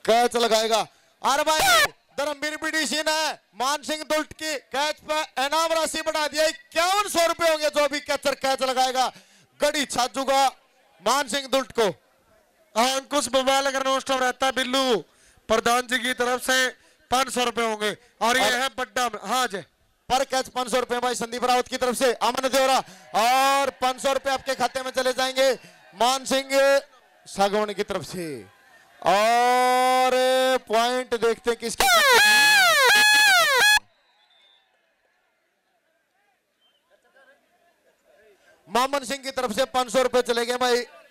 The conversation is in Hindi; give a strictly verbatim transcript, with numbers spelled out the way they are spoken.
कैच लगाएगा। अरे भाई धर्मवीर पीडीसी ने मान सिंह दुल्ट की कैच पर इनाम राशि बढ़ा दिया, इक्यावन सौ रुपए होंगे जो भी कैचर कैच लगाएगा। गड़ी छाजूगा मान सिंह दुल्ट को। अंकुश मोबाइल अगर नोस्टॉप रहता है बिल्लू प्रधान जी की तरफ से पांच सौ रुपए होंगे और ये है बड्डा। हाँ जी पर कैच पांच सौ रुपए भाई संदीप रावत की तरफ से अमन देवरा और पांच सौ रुपए आपके खाते में चले जाएंगे मान सिंह सागवान की तरफ से। और पॉइंट देखते हैं किसके मामन सिंह की तरफ से पांच सौ रुपए चले गए भाई।